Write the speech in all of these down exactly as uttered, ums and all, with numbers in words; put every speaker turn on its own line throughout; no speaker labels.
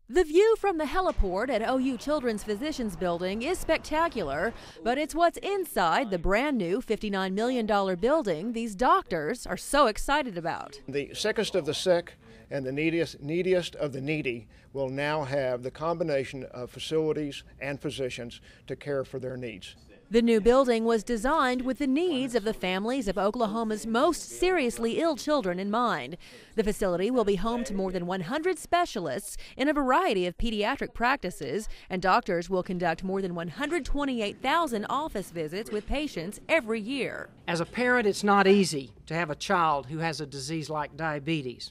The view from the heliport at O U Children's Physicians Building is spectacular, but it's what's inside the brand new fifty-nine million dollar building these doctors are so excited about.
The sickest of the sick and the neediest, neediest of the needy will now have the combination of facilities and physicians to care for their needs.
The new building was designed with the needs of the families of Oklahoma's most seriously ill children in mind. The facility will be home to more than one hundred specialists in a variety of pediatric practices, and doctors will conduct more than one hundred twenty-eight thousand office visits with patients every year.
As a parent, it's not easy to have a child who has a disease like diabetes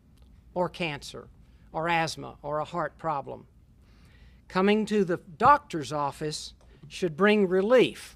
or cancer or asthma or a heart problem. Coming to the doctor's office should bring relief,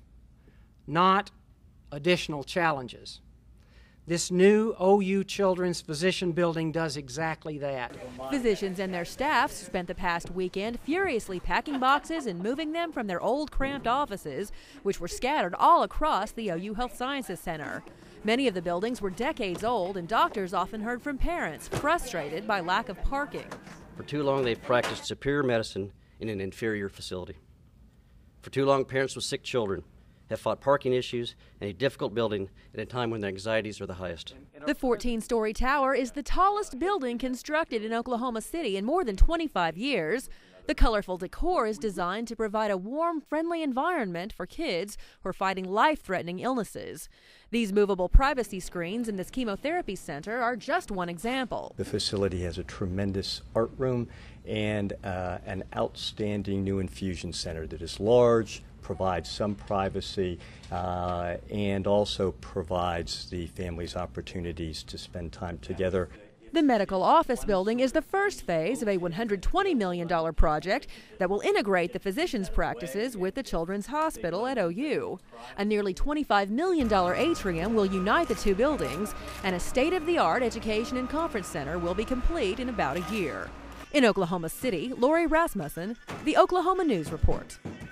not additional challenges. This new O U Children's Physician Building does exactly that.
Physicians and their staffs spent the past weekend furiously packing boxes and moving them from their old cramped offices, which were scattered all across the O U Health Sciences Center. Many of the buildings were decades old, and doctors often heard from parents frustrated by lack of parking.
For too long, they've practiced superior medicine in an inferior facility. For too long, parents with sick children have fought parking issues in a difficult building at a time when their anxieties are the highest.
The fourteen story tower is the tallest building constructed in Oklahoma City in more than twenty-five years. The colorful decor is designed to provide a warm, friendly environment for kids who are fighting life-threatening illnesses. These movable privacy screens in this chemotherapy center are just one example.
The facility has a tremendous art room and uh, an outstanding new infusion center that is large, provides some privacy, uh, and also provides the families opportunities to spend time together.
The medical office building is the first phase of a one hundred twenty million dollar project that will integrate the physicians' practices with the Children's Hospital at O U. A nearly twenty-five million dollar atrium will unite the two buildings, and a state-of-the-art education and conference center will be complete in about a year. In Oklahoma City, Lori Rasmussen, the Oklahoma News Report.